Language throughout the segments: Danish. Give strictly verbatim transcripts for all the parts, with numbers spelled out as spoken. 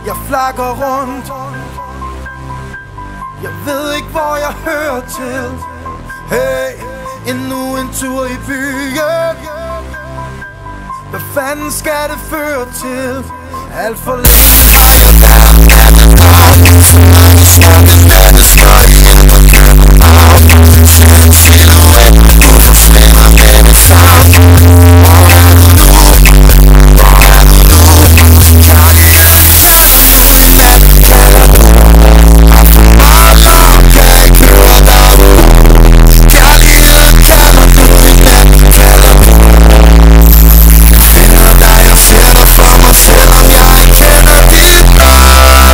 Jeg flakker rundt. Jeg ved ikke hvor jeg hører til. Hey, endnu en tur i byen. Hvad fanden skal det føre til? Alt for længe har jeg været natten. Så mange skønne mennesker ind og København. Skøn silhuet, du forsvinder med det samme. Hvor er du nu? Hvor er du nu? Kærligheden kalder nu i natten, kalder nu. Og for meget larm kan ikke høre dig ud. Kærligheden kalder nu i natten, kalder nu. Jeg finder dig, jeg ser dig for mig, selvom jeg ikke kender dit navn.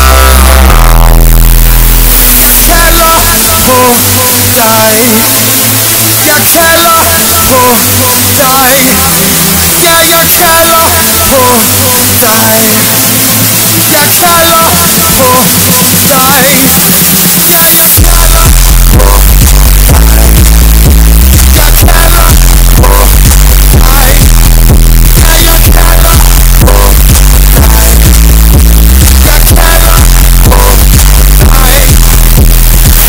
Kalder på dig. Jeg kalder på dig. Ja, jeg kalder på dig. Jeg kalder på dig. Ja, jeg kalder på dig. Jeg kalder på dig. Ja, jeg kalder på dig. Jeg kalder på dig.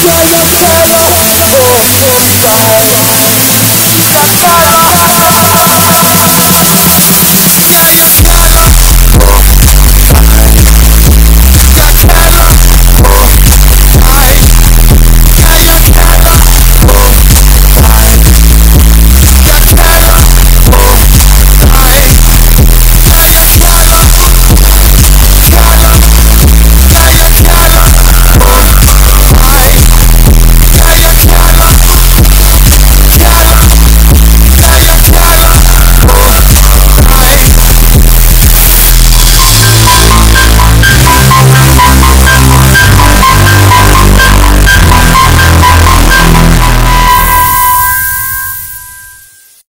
Jeg kalder på dig. Jeg kalder